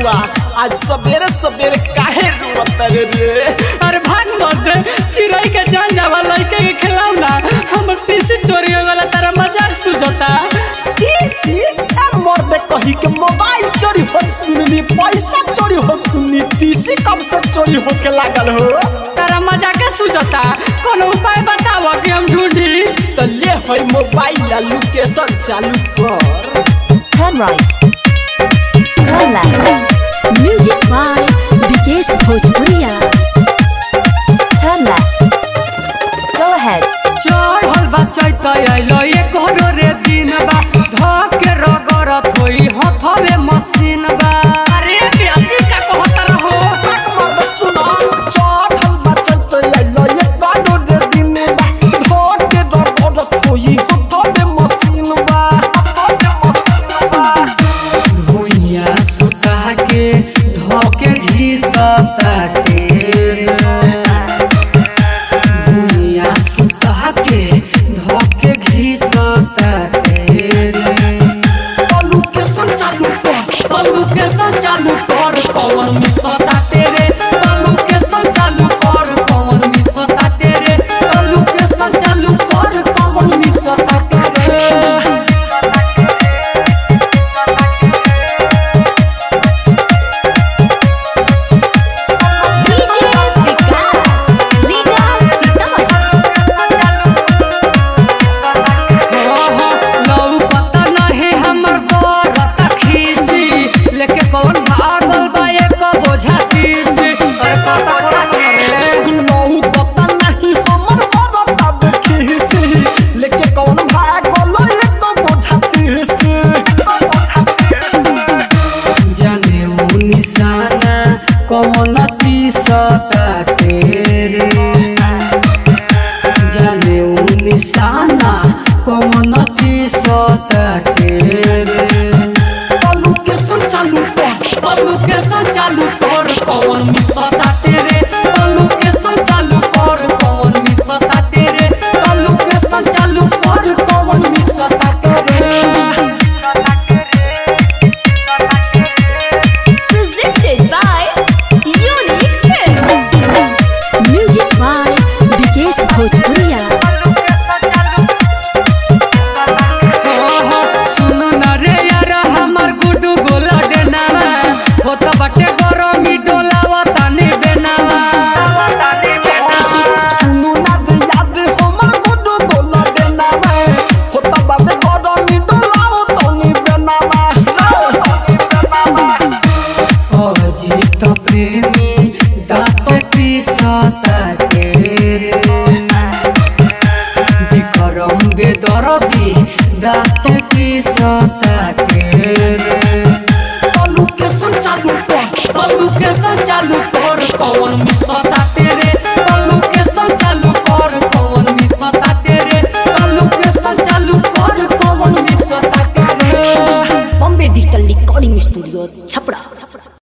बा आज सवेरे सवेरे काहे रोता रे। अरे भाग मत चिड़ै के जान जावा लइके के खिलाऊ ना हमर पीसी चोरी हो गला तारा मजाक सुझता। पीसी मर्दे कही के मोबाइल चोरी हो सुननी पैसा चोरी हो सुननी पीसी कब से चोरी हो के लागल हो। तारा मजाक सुझता कोनो उपाय बताओ कि हम ढूंढी। तो ले होई मोबाइल लोकेशन चालू कर। Turn right. Turn left. Music by Vikesh Bhojpuria. Turn left. Go ahead. चढ़ल बा चैत आइलो ये करो रे दिन बा धके रगरत होई हथवे मशीन बा। अरे प्यासी का कहत रहो हक मर्द सुना चढ़ल बा चैत आइलो ये करो रे दिन बा धके रगरत होई हथवे मशीन बा। भुइया सुता के धके घिसता तेरे भुइया सुता के धके घिसता तेरे। आलू के संचालू कर कौन मिसता तेरे आलू के संचालू कर कौन मिसता तेरे आलू के संचालू कर कौन मिसता तेरे। कौन तीसता तेरे जाने निशाना कौन तीसता तेरे। आलू के संचालू कर कौन मिसता तेरे आलू के संचालू कर कौन मिसता तेरे आलू के संचालू कर कौन मिसता तेरे। Presented by Unique Film. Music by Vikesh Bhojpuria. सुनो न रे यार हमर गुडू गोला देनावा हो त बटे गरमी डोलावा ताने बेनावा। सुनू ना दे याद हमर गुडू बोला देनावा हो त बाबे गरमी डोलाओ तनी बेनावा। अजित प्रेमी दात तीसता तेरे विक्रम बेदरदी दात तीसता तेरे। आलू के संचालू कर कौन मिसता